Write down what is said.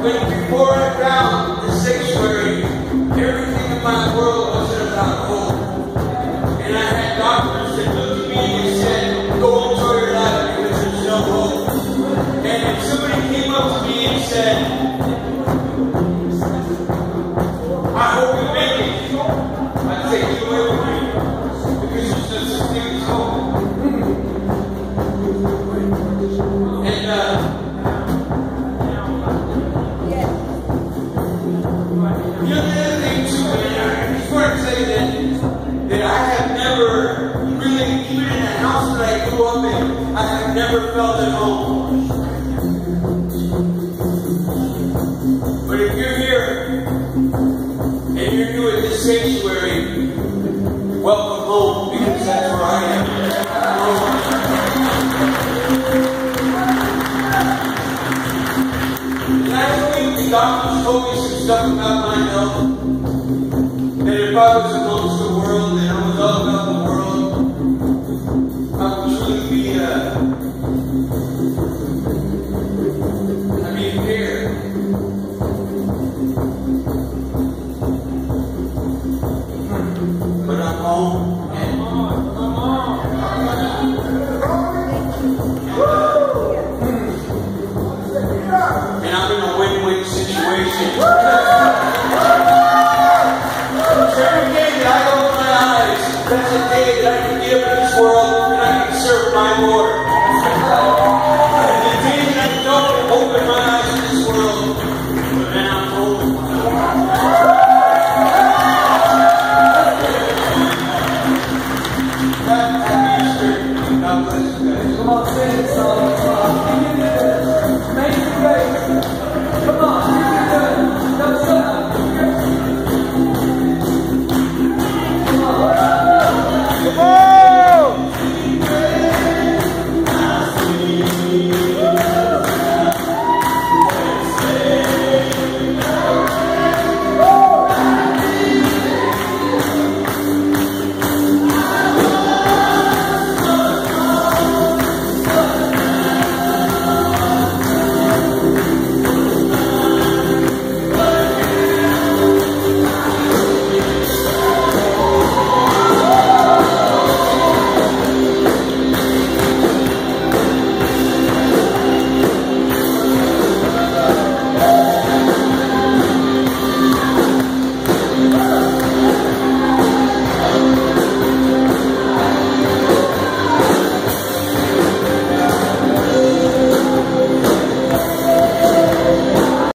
before I found the sanctuary, everything in my world wasn't about hope. And I had doctors that looked at me and said, go enjoy your life because there's no hope. And if somebody came up to me and said, I hope you make it, I'd say, get away with me. Because there's no such thing as hope. And, you know, the other thing too, I just want to say that I have never really, even in the house that I grew up in, I have never felt at home. But if you're here and you're new at this sanctuary, welcome home, because that's where I am. Last week the doctors told me some stuff about my health. That if I was amongst the world and I was all about the world, I would truly be here. But I'm home and I'm in a win-win situation.